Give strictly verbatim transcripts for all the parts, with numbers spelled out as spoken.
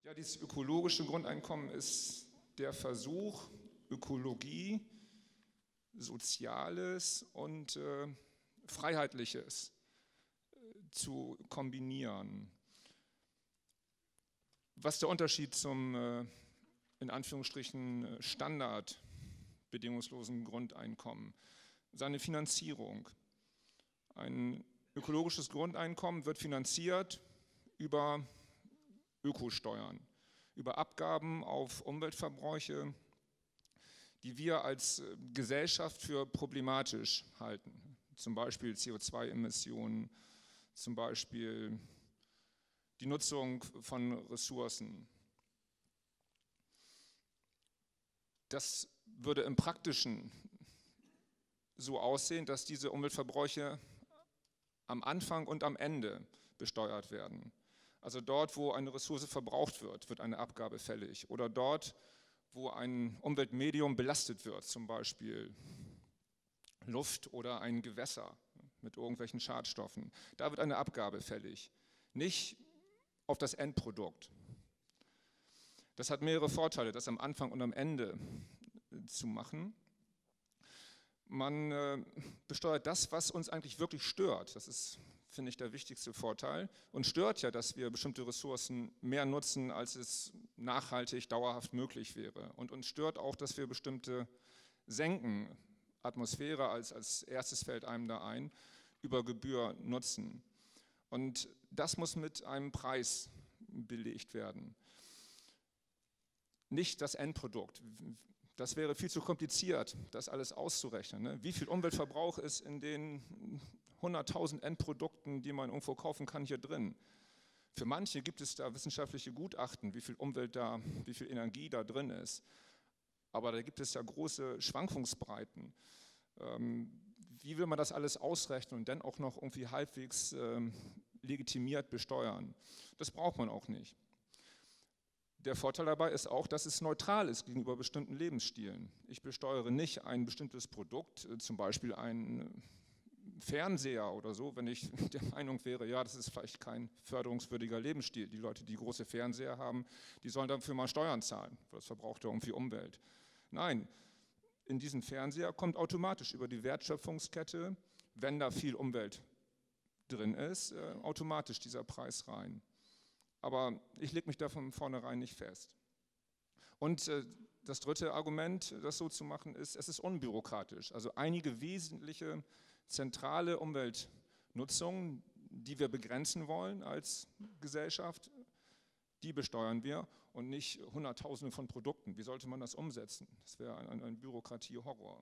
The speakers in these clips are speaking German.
Ja, dieses ökologische Grundeinkommen ist der Versuch, Ökologie, Soziales und äh, Freiheitliches äh, zu kombinieren. Was ist der Unterschied zum, äh, in Anführungsstrichen, Standard bedingungslosen Grundeinkommen? Seine Finanzierung. Ein ökologisches Grundeinkommen wird finanziert über Ökosteuern, über Abgaben auf Umweltverbräuche, die wir als Gesellschaft für problematisch halten. Zum Beispiel C O zwei Emissionen, zum Beispiel die Nutzung von Ressourcen. Das würde im Praktischen so aussehen, dass diese Umweltverbräuche am Anfang und am Ende besteuert werden. Also dort, wo eine Ressource verbraucht wird, wird eine Abgabe fällig. Oder dort, wo ein Umweltmedium belastet wird, zum Beispiel Luft oder ein Gewässer mit irgendwelchen Schadstoffen, da wird eine Abgabe fällig. Nicht auf das Endprodukt. Das hat mehrere Vorteile, das am Anfang und am Ende zu machen. Man äh, besteuert das, was uns eigentlich wirklich stört. Das ist, finde ich, der wichtigste Vorteil. Uns stört ja, dass wir bestimmte Ressourcen mehr nutzen, als es nachhaltig, dauerhaft möglich wäre. Und uns stört auch, dass wir bestimmte senken, Atmosphäre als, als erstes fällt einem da ein, über Gebühr nutzen. Und das muss mit einem Preis belegt werden. Nicht das Endprodukt. Das wäre viel zu kompliziert, das alles auszurechnen. Ne? Wie viel Umweltverbrauch ist in den hunderttausend Endprodukten, die man irgendwo kaufen kann, hier drin? Für manche gibt es da wissenschaftliche Gutachten, wie viel Umwelt da, wie viel Energie da drin ist. Aber da gibt es ja große Schwankungsbreiten. Ähm, wie will man das alles ausrechnen und dann auch noch irgendwie halbwegs ähm, legitimiert besteuern? Das braucht man auch nicht. Der Vorteil dabei ist auch, dass es neutral ist gegenüber bestimmten Lebensstilen. Ich besteuere nicht ein bestimmtes Produkt, zum Beispiel einen Fernseher oder so, wenn ich der Meinung wäre, ja, das ist vielleicht kein förderungswürdiger Lebensstil. Die Leute, die große Fernseher haben, die sollen dafür mal Steuern zahlen, weil das verbraucht ja irgendwie Umwelt. Nein, in diesen Fernseher kommt automatisch über die Wertschöpfungskette, wenn da viel Umwelt drin ist, automatisch dieser Preis rein. Aber ich lege mich da von vornherein nicht fest. Und äh, das dritte Argument, das so zu machen, ist, es ist unbürokratisch. Also einige wesentliche zentrale Umweltnutzungen, die wir begrenzen wollen als Gesellschaft, die besteuern wir und nicht Hunderttausende von Produkten. Wie sollte man das umsetzen? Das wäre ein, ein, ein Bürokratie-Horror.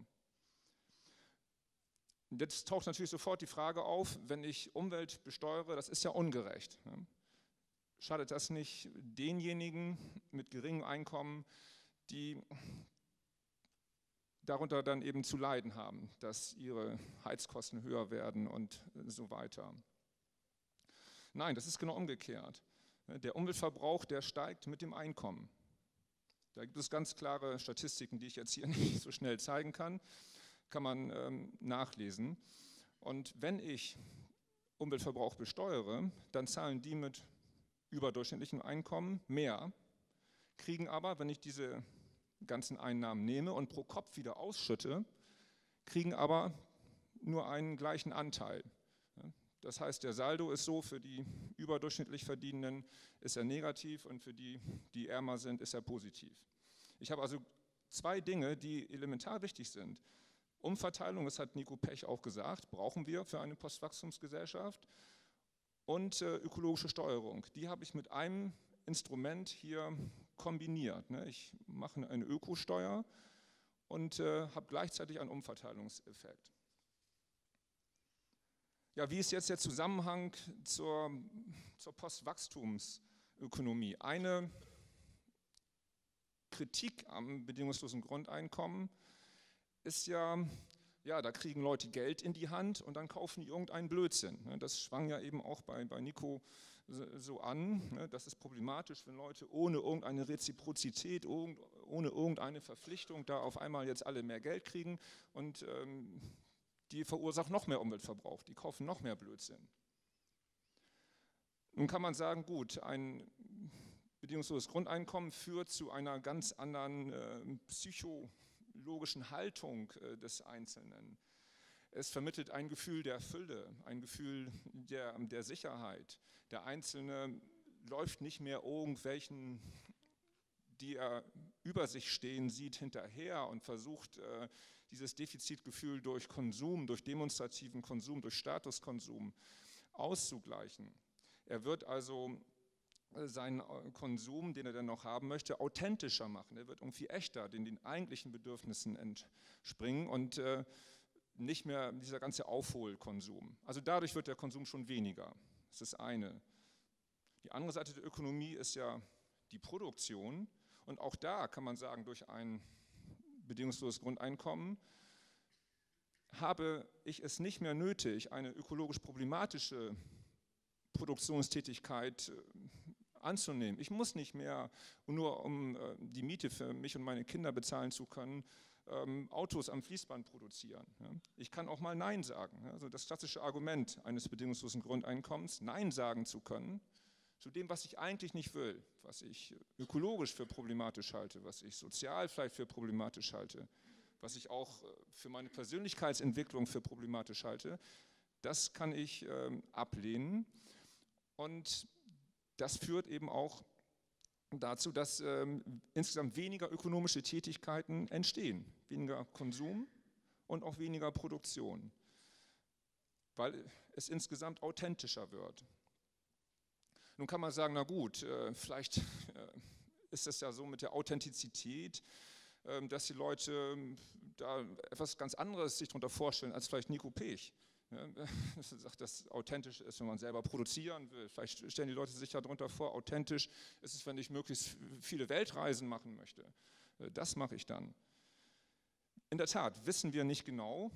Jetzt taucht natürlich sofort die Frage auf, wenn ich Umwelt besteuere, das ist ja ungerecht. Ne? Schadet das nicht denjenigen mit geringem Einkommen, die darunter dann eben zu leiden haben, dass ihre Heizkosten höher werden und so weiter? Nein, das ist genau umgekehrt. Der Umweltverbrauch, der steigt mit dem Einkommen. Da gibt es ganz klare Statistiken, die ich jetzt hier nicht so schnell zeigen kann, kann man ähm, nachlesen. Und wenn ich Umweltverbrauch besteuere, dann zahlen die mit überdurchschnittlichem Einkommen mehr, kriegen aber, wenn ich diese ganzen Einnahmen nehme und pro Kopf wieder ausschütte, kriegen aber nur einen gleichen Anteil. Das heißt, der Saldo ist so, für die überdurchschnittlich Verdienenden ist er negativ und für die, die ärmer sind, ist er positiv. Ich habe also zwei Dinge, die elementar wichtig sind. Umverteilung, das hat Nico Pech auch gesagt, brauchen wir für eine Postwachstumsgesellschaft. Und äh, ökologische Steuerung, die habe ich mit einem Instrument hier kombiniert. Ne? Ich mache eine Ökosteuer und äh, habe gleichzeitig einen Umverteilungseffekt. Ja, wie ist jetzt der Zusammenhang zur, zur Postwachstumsökonomie? Eine Kritik am bedingungslosen Grundeinkommen ist ja, ja, da kriegen Leute Geld in die Hand und dann kaufen die irgendeinen Blödsinn. Das schwang ja eben auch bei, bei Nico so an. Das ist problematisch, wenn Leute ohne irgendeine Reziprozität, ohne irgendeine Verpflichtung da auf einmal jetzt alle mehr Geld kriegen und ähm, die verursachen noch mehr Umweltverbrauch, die kaufen noch mehr Blödsinn. Nun kann man sagen, gut, ein bedingungsloses Grundeinkommen führt zu einer ganz anderen äh, psychologischen Haltung äh, des Einzelnen. Es vermittelt ein Gefühl der Fülle, ein Gefühl der, der Sicherheit. Der Einzelne läuft nicht mehr irgendwelchen, die er über sich stehen sieht, hinterher und versucht, äh, dieses Defizitgefühl durch Konsum, durch demonstrativen Konsum, durch Statuskonsum auszugleichen. Er wird also seinen Konsum, den er dann noch haben möchte, authentischer machen. Er wird irgendwie echter, den, den eigentlichen Bedürfnissen entspringen und äh, nicht mehr dieser ganze Aufholkonsum. Also dadurch wird der Konsum schon weniger. Das ist das eine. Die andere Seite der Ökonomie ist ja die Produktion. Und auch da kann man sagen, durch ein bedingungsloses Grundeinkommen habe ich es nicht mehr nötig, eine ökologisch problematische Produktionstätigkeit anzunehmen. Ich muss nicht mehr, nur um die Miete für mich und meine Kinder bezahlen zu können, Autos am Fließband produzieren. Ich kann auch mal Nein sagen. Also das klassische Argument eines bedingungslosen Grundeinkommens, Nein sagen zu können, zu dem, was ich eigentlich nicht will, was ich ökologisch für problematisch halte, was ich sozial vielleicht für problematisch halte, was ich auch für meine Persönlichkeitsentwicklung für problematisch halte, das kann ich ähm, ablehnen. Und das führt eben auch dazu, dass ähm, insgesamt weniger ökonomische Tätigkeiten entstehen, weniger Konsum und auch weniger Produktion, weil es insgesamt authentischer wird. Nun kann man sagen, na gut, äh, vielleicht äh, ist es ja so mit der Authentizität, äh, dass die Leute äh, da etwas ganz anderes sich darunter vorstellen als vielleicht Nico Pech. Ja, das sagt, dass authentisch ist, wenn man selber produzieren will. Vielleicht stellen die Leute sich ja darunter vor, authentisch ist es, wenn ich möglichst viele Weltreisen machen möchte. Äh, das mache ich dann. In der Tat wissen wir nicht genau,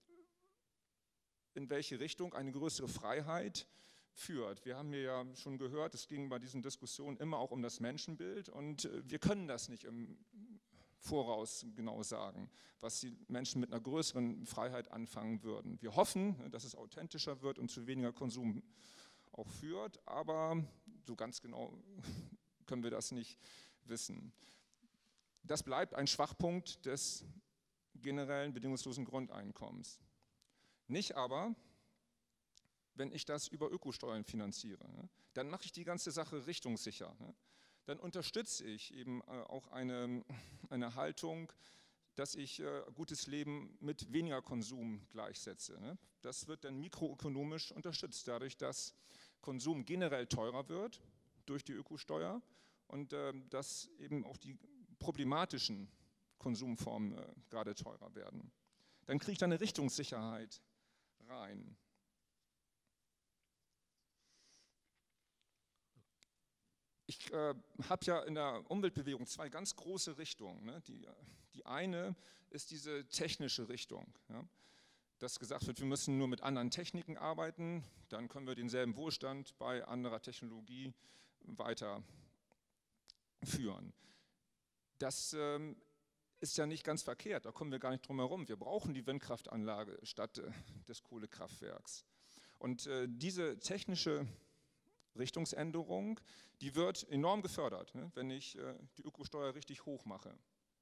in welche Richtung eine größere Freiheit führt. Wir haben hier ja schon gehört, es ging bei diesen Diskussionen immer auch um das Menschenbild und wir können das nicht im Voraus genau sagen, was die Menschen mit einer größeren Freiheit anfangen würden. Wir hoffen, dass es authentischer wird und zu weniger Konsum auch führt, aber so ganz genau können wir das nicht wissen. Das bleibt ein Schwachpunkt des generellen bedingungslosen Grundeinkommens. Nicht aber, wenn ich das über Ökosteuern finanziere, dann mache ich die ganze Sache richtungssicher. Dann unterstütze ich eben auch eine, eine Haltung, dass ich gutes Leben mit weniger Konsum gleichsetze. Das wird dann mikroökonomisch unterstützt, dadurch, dass Konsum generell teurer wird durch die Ökosteuer und dass eben auch die problematischen Konsumformen gerade teurer werden. Dann kriege ich da eine Richtungssicherheit rein. Ich äh, habe ja in der Umweltbewegung zwei ganz große Richtungen. Ne? Die, die eine ist diese technische Richtung, ja? Dass gesagt wird, wir müssen nur mit anderen Techniken arbeiten, dann können wir denselben Wohlstand bei anderer Technologie weiterführen. Das ähm, ist ja nicht ganz verkehrt, da kommen wir gar nicht drum herum. Wir brauchen die Windkraftanlage statt äh, des Kohlekraftwerks. Und äh, diese technische Richtungsänderung, die wird enorm gefördert, ne, wenn ich äh, die Ökosteuer richtig hoch mache.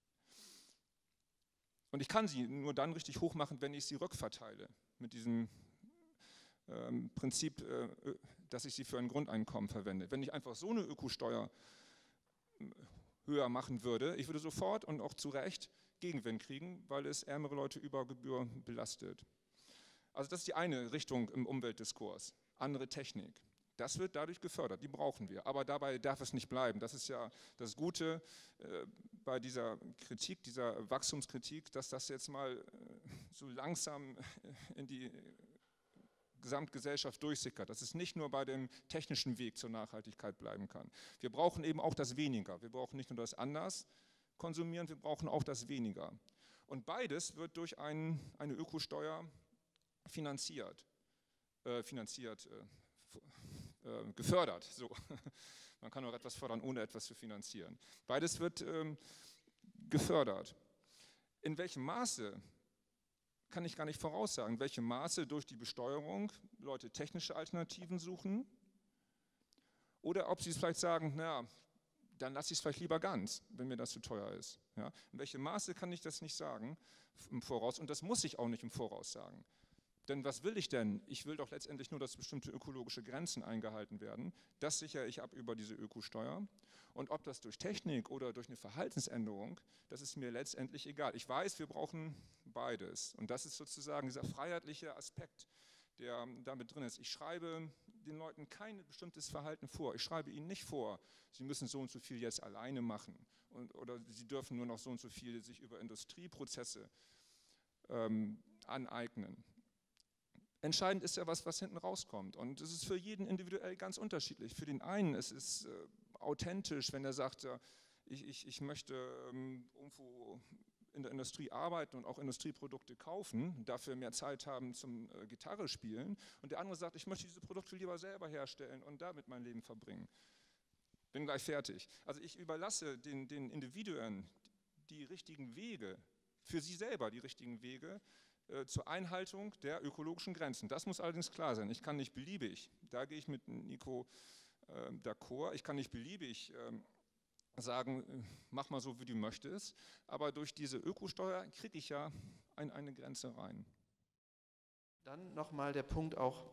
Und ich kann sie nur dann richtig hoch machen, wenn ich sie rückverteile, mit diesem ähm, Prinzip, äh, dass ich sie für ein Grundeinkommen verwende. Wenn ich einfach so eine Ökosteuer höher machen würde, ich würde sofort und auch zu Recht Gegenwind kriegen, weil es ärmere Leute über Gebühr belastet. Also das ist die eine Richtung im Umweltdiskurs, andere Technik. Das wird dadurch gefördert, die brauchen wir. Aber dabei darf es nicht bleiben. Das ist ja das Gute äh, bei dieser Kritik, dieser Wachstumskritik, dass das jetzt mal äh, so langsam in die Gesamtgesellschaft durchsickert, dass es nicht nur bei dem technischen Weg zur Nachhaltigkeit bleiben kann. Wir brauchen eben auch das Weniger. Wir brauchen nicht nur das Anders konsumieren, wir brauchen auch das Weniger. Und beides wird durch ein, eine Ökosteuer finanziert. Äh, finanziert äh, Äh, gefördert. So. Man kann auch etwas fördern, ohne etwas zu finanzieren. Beides wird ähm, gefördert. In welchem Maße, kann ich gar nicht voraussagen, in welchem Maße durch die Besteuerung Leute technische Alternativen suchen oder ob sie es vielleicht sagen, naja, dann lasse ich es vielleicht lieber ganz, wenn mir das zu teuer ist. Ja? In welchem Maße kann ich das nicht sagen im Voraus und das muss ich auch nicht im Voraus sagen. Denn was will ich denn? Ich will doch letztendlich nur, dass bestimmte ökologische Grenzen eingehalten werden. Das sichere ich ab über diese Ökosteuer. Und ob das durch Technik oder durch eine Verhaltensänderung, das ist mir letztendlich egal. Ich weiß, wir brauchen beides. Und das ist sozusagen dieser freiheitliche Aspekt, der damit drin ist. Ich schreibe den Leuten kein bestimmtes Verhalten vor. Ich schreibe ihnen nicht vor, sie müssen so und so viel jetzt alleine machen und, oder sie dürfen nur noch so und so viel sich über Industrieprozesse ähm, aneignen. Entscheidend ist ja was, was hinten rauskommt. Und es ist für jeden individuell ganz unterschiedlich. Für den einen ist es äh, authentisch, wenn er sagt, äh, ich, ich, ich möchte ähm, irgendwo in der Industrie arbeiten und auch Industrieprodukte kaufen, dafür mehr Zeit haben zum äh, Gitarre spielen. Und der andere sagt, ich möchte diese Produkte lieber selber herstellen und damit mein Leben verbringen. Bin gleich fertig. Also ich überlasse den, den Individuen die richtigen Wege, für sie selber die richtigen Wege, zur Einhaltung der ökologischen Grenzen. Das muss allerdings klar sein. Ich kann nicht beliebig, da gehe ich mit Nico äh, d'accord, ich kann nicht beliebig äh, sagen, mach mal so, wie du möchtest, aber durch diese Ökosteuer kriege ich ja ein, eine Grenze rein. Dann nochmal der Punkt auch,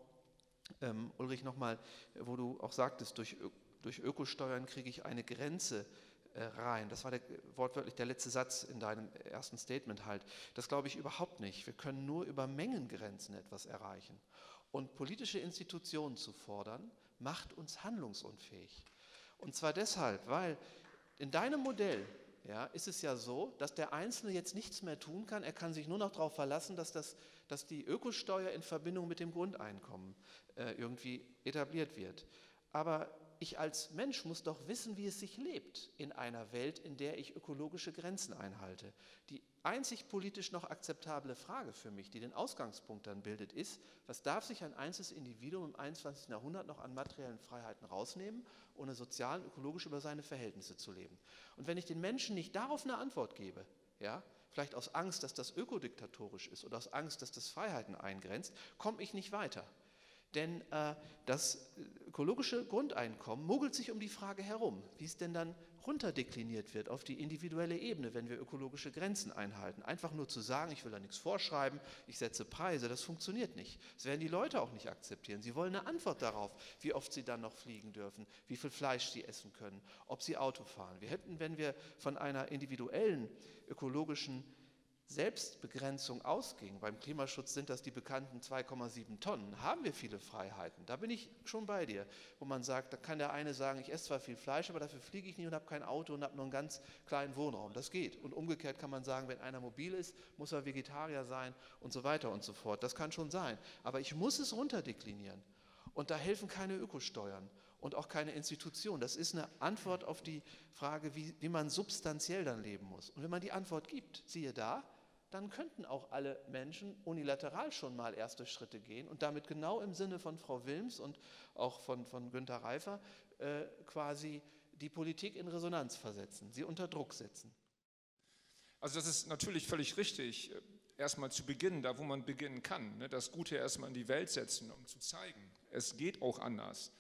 ähm, Ulrich, nochmal, wo du auch sagtest, durch, durch Ökosteuern kriege ich eine Grenze rein. Das war der, wortwörtlich der letzte Satz in deinem ersten Statement halt. Das glaube ich überhaupt nicht. Wir können nur über Mengengrenzen etwas erreichen. Und politische Institutionen zu fordern, macht uns handlungsunfähig. Und zwar deshalb, weil in deinem Modell ja, ist es ja so, dass der Einzelne jetzt nichts mehr tun kann. Er kann sich nur noch darauf verlassen, dass, das, dass die Ökosteuer in Verbindung mit dem Grundeinkommen äh, irgendwie etabliert wird. Aber ich als Mensch muss doch wissen, wie es sich lebt in einer Welt, in der ich ökologische Grenzen einhalte. Die einzig politisch noch akzeptable Frage für mich, die den Ausgangspunkt dann bildet, ist, was darf sich ein einzelnes Individuum im einundzwanzigsten Jahrhundert noch an materiellen Freiheiten rausnehmen, ohne sozial und ökologisch über seine Verhältnisse zu leben. Und wenn ich den Menschen nicht darauf eine Antwort gebe, ja, vielleicht aus Angst, dass das ökodiktatorisch ist oder aus Angst, dass das Freiheiten eingrenzt, komme ich nicht weiter. Denn äh, das ökologische Grundeinkommen mogelt sich um die Frage herum, wie es denn dann runterdekliniert wird auf die individuelle Ebene, wenn wir ökologische Grenzen einhalten. Einfach nur zu sagen, ich will da nichts vorschreiben, ich setze Preise, das funktioniert nicht. Das werden die Leute auch nicht akzeptieren. Sie wollen eine Antwort darauf, wie oft sie dann noch fliegen dürfen, wie viel Fleisch sie essen können, ob sie Auto fahren. Wir hätten, wenn wir von einer individuellen ökologischen Selbstbegrenzung ausging, beim Klimaschutz sind das die bekannten zwei Komma sieben Tonnen, haben wir viele Freiheiten. Da bin ich schon bei dir, wo man sagt, da kann der eine sagen, ich esse zwar viel Fleisch, aber dafür fliege ich nicht und habe kein Auto und habe nur einen ganz kleinen Wohnraum. Das geht. Und umgekehrt kann man sagen, wenn einer mobil ist, muss er Vegetarier sein und so weiter und so fort. Das kann schon sein. Aber ich muss es runterdeklinieren. Und da helfen keine Ökosteuern und auch keine Institutionen. Das ist eine Antwort auf die Frage, wie, wie man substanziell dann leben muss. Und wenn man die Antwort gibt, siehe da, dann könnten auch alle Menschen unilateral schon mal erste Schritte gehen und damit genau im Sinne von Frau Wilms und auch von, von Günter Reifer äh, quasi die Politik in Resonanz versetzen, sie unter Druck setzen. Also das ist natürlich völlig richtig, erstmal zu beginnen, da wo man beginnen kann, ne, das Gute erstmal in die Welt setzen, um zu zeigen, es geht auch anders.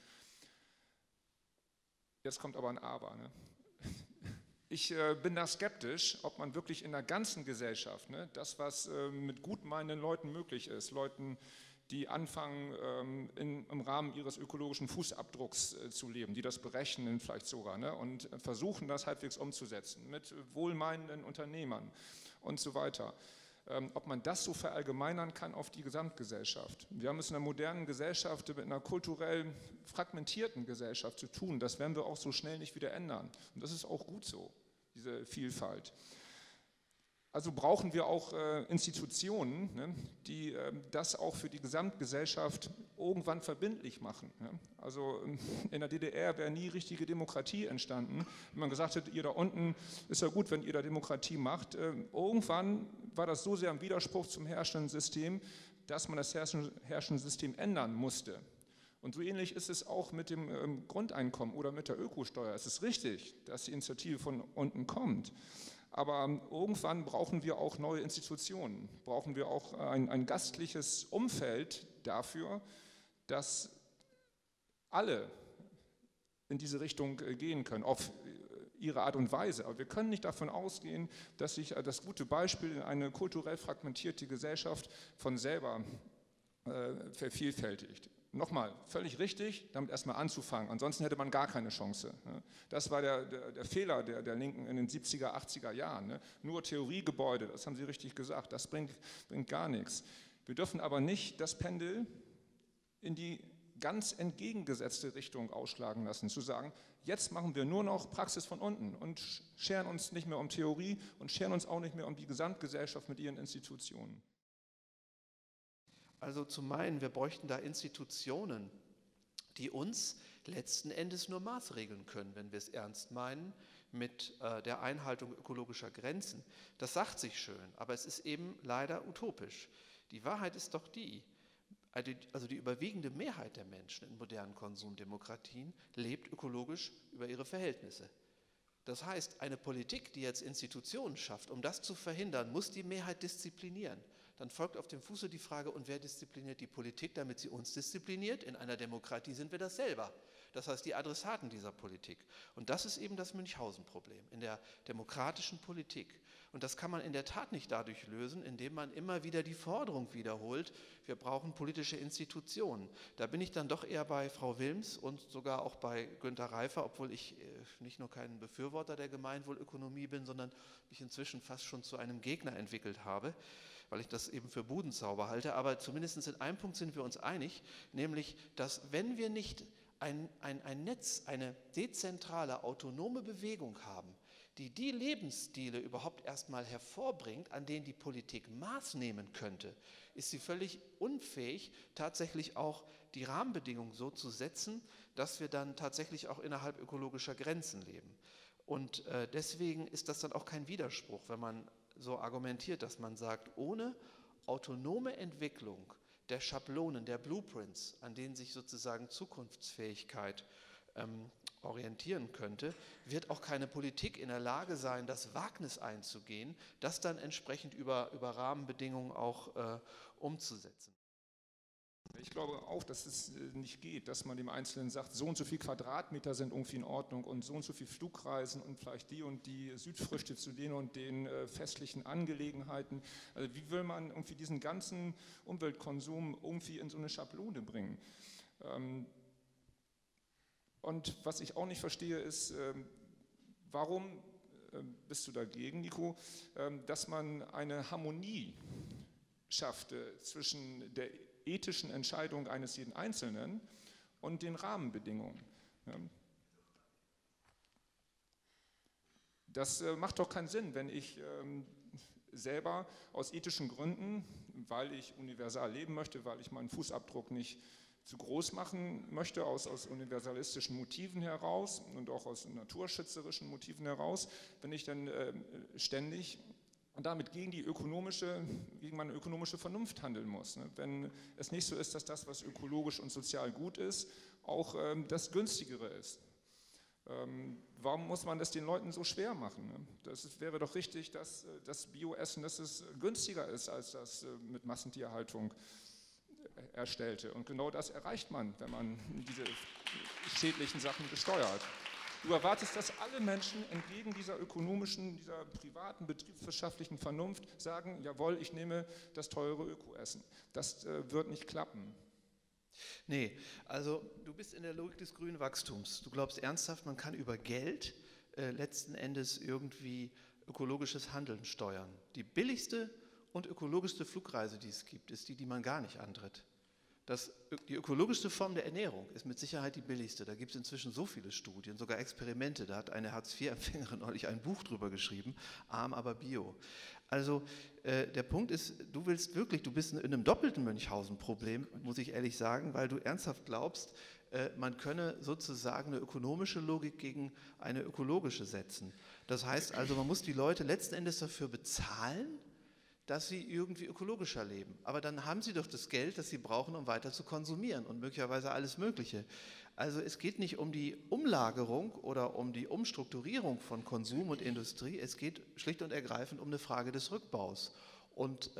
Jetzt kommt aber ein Aber, ne? Ich äh, bin da skeptisch, ob man wirklich in der ganzen Gesellschaft, ne, das, was äh, mit gutmeinenden Leuten möglich ist, Leuten, die anfangen, ähm, in, im Rahmen ihres ökologischen Fußabdrucks äh, zu leben, die das berechnen vielleicht sogar, ne, und versuchen, das halbwegs umzusetzen, mit wohlmeinenden Unternehmern und so weiter. Ähm, ob man das so verallgemeinern kann auf die Gesamtgesellschaft. Wir haben es in einer modernen Gesellschaft, mit einer kulturell fragmentierten Gesellschaft zu tun. Das werden wir auch so schnell nicht wieder ändern. Und das ist auch gut so, diese Vielfalt. Also brauchen wir auch äh, Institutionen, ne, die äh, das auch für die Gesamtgesellschaft irgendwann verbindlich machen. Ne? Also in der D D R wäre nie richtige Demokratie entstanden. Wenn man gesagt hätte, ihr da unten, ist ja gut, wenn ihr da Demokratie macht. Äh, irgendwann war das so sehr im Widerspruch zum herrschenden System, dass man das herrschende System ändern musste. Und so ähnlich ist es auch mit dem ähm, Grundeinkommen oder mit der Ökosteuer. Es ist richtig, dass die Initiative von unten kommt. Aber irgendwann brauchen wir auch neue Institutionen, brauchen wir auch ein, ein gastliches Umfeld dafür, dass alle in diese Richtung gehen können. Auf ihre Art und Weise. Aber wir können nicht davon ausgehen, dass sich das gute Beispiel in eine kulturell fragmentierte Gesellschaft von selber äh, vervielfältigt. Nochmal, völlig richtig, damit erstmal anzufangen, ansonsten hätte man gar keine Chance. Ne? Das war der, der, der Fehler der, der Linken in den siebziger, achtziger Jahren. Ne? Nur Theoriegebäude, das haben Sie richtig gesagt, das bringt, bringt gar nichts. Wir dürfen aber nicht das Pendel in die ganz entgegengesetzte Richtung ausschlagen lassen, zu sagen, jetzt machen wir nur noch Praxis von unten und scheren uns nicht mehr um Theorie und scheren uns auch nicht mehr um die Gesamtgesellschaft mit ihren Institutionen. Also zu meinen, wir bräuchten da Institutionen, die uns letzten Endes nur maßregeln können, wenn wir es ernst meinen mit äh, der Einhaltung ökologischer Grenzen. Das sagt sich schön, aber es ist eben leider utopisch. Die Wahrheit ist doch die, also die überwiegende Mehrheit der Menschen in modernen Konsumdemokratien lebt ökologisch über ihre Verhältnisse. Das heißt, eine Politik, die jetzt Institutionen schafft, um das zu verhindern, muss die Mehrheit disziplinieren. Dann folgt auf dem Fuße die Frage, und wer diszipliniert die Politik, damit sie uns diszipliniert? In einer Demokratie sind wir das selber. Das heißt, die Adressaten dieser Politik. Und das ist eben das Münchhausen-Problem in der demokratischen Politik. Und das kann man in der Tat nicht dadurch lösen, indem man immer wieder die Forderung wiederholt, wir brauchen politische Institutionen. Da bin ich dann doch eher bei Frau Wilms und sogar auch bei Günter Reifer, obwohl ich nicht nur kein Befürworter der Gemeinwohlökonomie bin, sondern mich inzwischen fast schon zu einem Gegner entwickelt habe, weil ich das eben für Budenzauber halte. Aber zumindest in einem Punkt sind wir uns einig, nämlich, dass wenn wir nicht ein, ein, ein Netz, eine dezentrale, autonome Bewegung haben, die die Lebensstile überhaupt erstmal hervorbringt, an denen die Politik Maß nehmen könnte, ist sie völlig unfähig, tatsächlich auch die Rahmenbedingungen so zu setzen, dass wir dann tatsächlich auch innerhalb ökologischer Grenzen leben. Und äh, deswegen ist das dann auch kein Widerspruch, wenn man so argumentiert, dass man sagt, ohne autonome Entwicklung der Schablonen, der Blueprints, an denen sich sozusagen Zukunftsfähigkeit ähm, orientieren könnte, wird auch keine Politik in der Lage sein, das Wagnis einzugehen, das dann entsprechend über, über Rahmenbedingungen auch äh, umzusetzen. Ich glaube auch, dass es nicht geht, dass man dem Einzelnen sagt, so und so viel Quadratmeter sind irgendwie in Ordnung und so und so viel Flugreisen und vielleicht die und die Südfrüchte zu den und den äh, festlichen Angelegenheiten. Also wie will man irgendwie diesen ganzen Umweltkonsum irgendwie in so eine Schablone bringen? Ähm, und was ich auch nicht verstehe ist, äh, warum äh, bist du dagegen, Nico, äh, dass man eine Harmonie schafft äh, zwischen der ethischen Entscheidung eines jeden Einzelnen und den Rahmenbedingungen. Das macht doch keinen Sinn, wenn ich selber aus ethischen Gründen, weil ich universal leben möchte, weil ich meinen Fußabdruck nicht zu groß machen möchte, aus, aus universalistischen Motiven heraus und auch aus naturschützerischen Motiven heraus, wenn ich dann ständig und damit gegen die ökonomische, gegen meine ökonomische Vernunft handeln muss. Ne? Wenn es nicht so ist, dass das, was ökologisch und sozial gut ist, auch ähm, das Günstigere ist. Ähm, warum muss man das den Leuten so schwer machen? Ne? Das ist, wäre doch richtig, dass das Bioessen, dass es günstiger ist als das äh, mit Massentierhaltung äh, erstellte. Und genau das erreicht man, wenn man diese schädlichen Sachen besteuert. Du erwartest, dass alle Menschen entgegen dieser ökonomischen, dieser privaten, betriebswirtschaftlichen Vernunft sagen, jawohl, ich nehme das teure Ökoessen. Das äh, wird nicht klappen. Nee, also du bist in der Logik des grünen Wachstums. Du glaubst ernsthaft, man kann über Geld äh, letzten Endes irgendwie ökologisches Handeln steuern. Die billigste und ökologischste Flugreise, die es gibt, ist die, die man gar nicht antritt. Das, die ökologischste Form der Ernährung ist mit Sicherheit die billigste. Da gibt es inzwischen so viele Studien, sogar Experimente. Da hat eine Hartz vier Empfängerin neulich ein Buch drüber geschrieben, arm aber bio. Also äh, der Punkt ist, du willst wirklich, du bist in einem doppelten Münchhausen-Problem, muss ich ehrlich sagen, weil du ernsthaft glaubst, äh, man könne sozusagen eine ökonomische Logik gegen eine ökologische setzen. Das heißt also, man muss die Leute letzten Endes dafür bezahlen, dass sie irgendwie ökologischer leben. Aber dann haben sie doch das Geld, das sie brauchen, um weiter zu konsumieren und möglicherweise alles Mögliche. Also es geht nicht um die Umlagerung oder um die Umstrukturierung von Konsum und Industrie, es geht schlicht und ergreifend um eine Frage des Rückbaus. Und äh,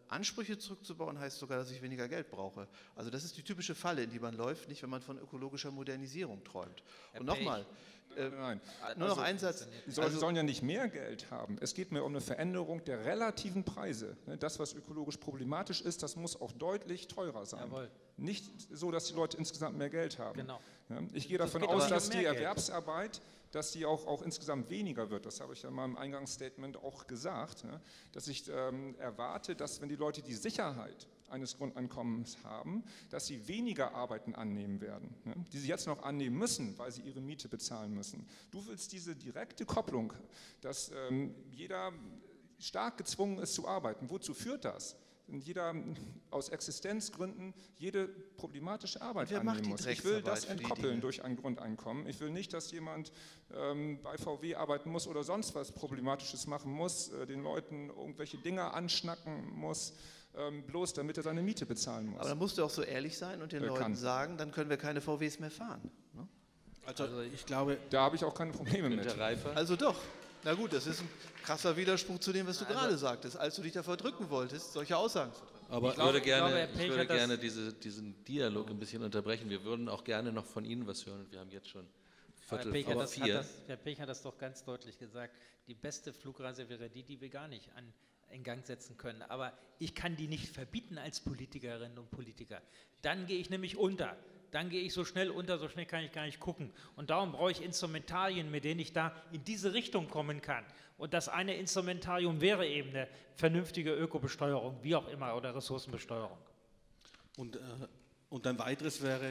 Ansprüche zurückzubauen, heißt sogar, dass ich weniger Geld brauche. Also das ist die typische Falle, in die man läuft, nicht wenn man von ökologischer Modernisierung träumt. Und nochmal, äh, Nein, nur also, noch ein Satz. Die sollen, Also, sollen ja nicht mehr Geld haben. Es geht mir um eine Veränderung der relativen Preise. Das, was ökologisch problematisch ist, das muss auch deutlich teurer sein. Jawohl. Nicht so, dass die Leute insgesamt mehr Geld haben. Genau. Ja, ich gehe Das davon geht aus, aber dass um die mehr Geld. Erwerbsarbeit, dass die auch, auch insgesamt weniger wird. Das habe ich ja in meinem Eingangsstatement auch gesagt, ja, dass ich ähm, erwarte, dass wenn die Leute die Sicherheit eines Grundeinkommens haben, dass sie weniger Arbeiten annehmen werden, ne, die sie jetzt noch annehmen müssen, weil sie ihre Miete bezahlen müssen. Du willst diese direkte Kopplung, dass ähm, jeder stark gezwungen ist zu arbeiten. Wozu führt das? Wenn jeder aus Existenzgründen jede problematische Arbeit wer macht annehmen die muss. Ich will das Drecksarbeit für die entkoppeln Dinge? durch ein Grundeinkommen. Ich will nicht, dass jemand ähm, bei V W arbeiten muss oder sonst was Problematisches machen muss, äh, den Leuten irgendwelche Dinge anschnacken muss, ähm, bloß damit er seine Miete bezahlen muss. aber dann musst du auch so ehrlich sein und den Äh, Leuten kann. sagen, dann können wir keine V Ws mehr fahren. Ne? Also ich glaube, Da habe ich auch keine Probleme mit. Günter Reifer. Also doch. Na gut, das ist ein krasser Widerspruch zu dem, was du gerade sagtest, als du dich davor drücken wolltest, solche Aussagen zu treffen. aber Ich würde ich gerne, glaube, Herr ich Pech würde hat das- gerne diese, diesen Dialog ein bisschen unterbrechen. Wir würden auch gerne noch von Ihnen was hören. Wir haben jetzt schon Herr Viertel Pech, hat vor das, hat vier. das, Herr Pech hat das doch ganz deutlich gesagt. Die beste Flugreise wäre die, die wir gar nicht an, in Gang setzen können. Aber ich kann die nicht verbieten als Politikerinnen und Politiker. Dann gehe ich nämlich unter. Dann gehe ich so schnell unter, so schnell kann ich gar nicht gucken. Und darum brauche ich Instrumentarien, mit denen ich da in diese Richtung kommen kann. Und das eine Instrumentarium wäre eben eine vernünftige Ökobesteuerung, wie auch immer, oder Ressourcenbesteuerung. und, äh, und ein weiteres wäre,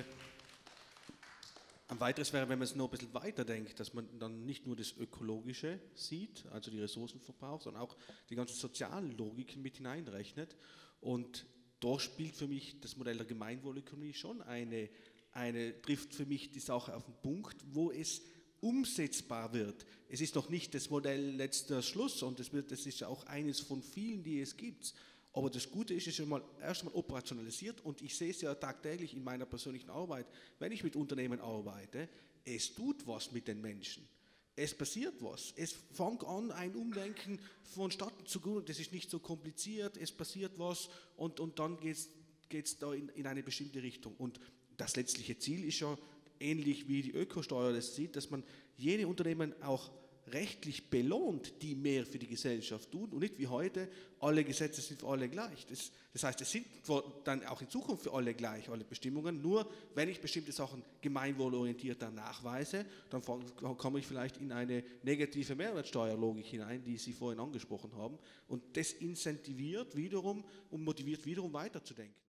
ein weiteres wäre, wenn man es noch ein bisschen weiterdenkt, dass man dann nicht nur das Ökologische sieht, also die Ressourcenverbrauch, sondern auch die ganzen sozialen Logiken mit hineinrechnet. Und da spielt für mich das Modell der Gemeinwohlökonomie schon eine, eine, trifft für mich die Sache auf den Punkt, wo es umsetzbar wird. Es ist noch nicht das Modell letzter Schluss und es wird, das ist ja auch eines von vielen, die es gibt. Aber das Gute ist, es ist schon mal, erst mal operationalisiert und ich sehe es ja tagtäglich in meiner persönlichen Arbeit, wenn ich mit Unternehmen arbeite, es tut was mit den Menschen. Es passiert was. Es fängt an, ein Umdenken vonstatten zu gehen. Das ist nicht so kompliziert. Es passiert was und, und dann geht es da in, in eine bestimmte Richtung. Und das letztliche Ziel ist ja ähnlich wie die Ökosteuer das sieht, dass man jene Unternehmen auch rechtlich belohnt, die mehr für die Gesellschaft tun und nicht wie heute, alle Gesetze sind für alle gleich. Das, das heißt, es sind dann auch in Zukunft für alle gleich, alle Bestimmungen, nur wenn ich bestimmte Sachen gemeinwohlorientierter nachweise, dann komme ich vielleicht in eine negative Mehrwertsteuerlogik hinein, die Sie vorhin angesprochen haben und das incentiviert wiederum und motiviert wiederum weiterzudenken.